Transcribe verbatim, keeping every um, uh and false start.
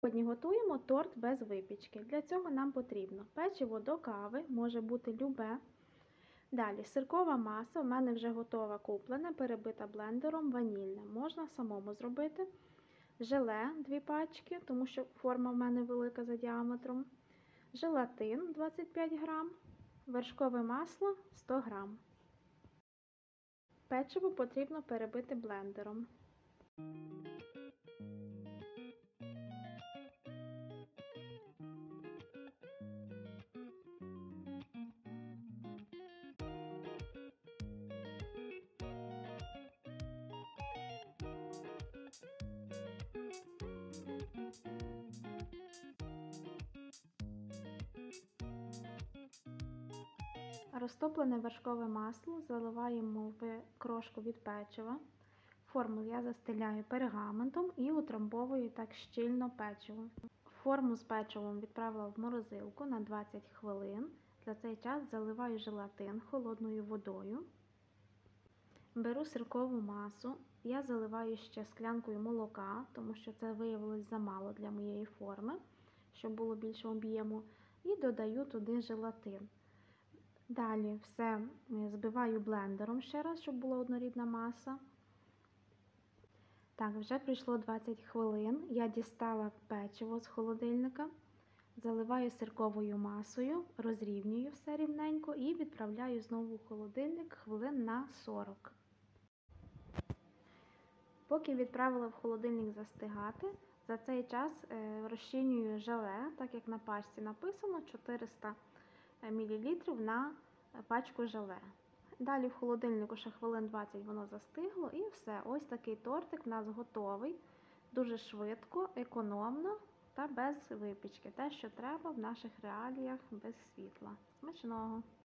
Сьогодні готуємо торт без випічки. Для цього нам потрібно печиво до кави, може бути любе. Далі сиркова маса, в мене вже готова куплена, перебита блендером, ванільна. Можна самому зробити. Желе дві пачки, тому що форма в мене велика за діаметром. Желатин двадцять п'ять грам, вершкове масло сто грам. Печиво потрібно перебити блендером. Розтоплене вершкове масло заливаємо в крошку від печива. Форму я застеляю пергаментом і утрамбовую так щільно печиво. Форму з печивом відправила в морозилку на двадцять хвилин. За цей час заливаю желатин холодною водою. Беру сиркову масу. Я заливаю ще склянкою молока, тому що це виявилось замало для моєї форми, щоб було більше об'єму. І додаю туди желатин. Далі все збиваю блендером ще раз, щоб була однорідна маса. Так, вже пройшло двадцять хвилин. Я дістала печиво з холодильника, заливаю сирковою масою, розрівнюю все рівненько і відправляю знову в холодильник хвилин на сорок. Поки відправила в холодильник застигати, за цей час розчинюю желе, так як на пачці написано, чотириста мілілітрів на пачку желе. Далі в холодильнику ще хвилин двадцять воно застигло і все. Ось такий тортик в нас готовий. Дуже швидко, економно та без випічки. Те, що треба в наших реаліях без світла. Смачного!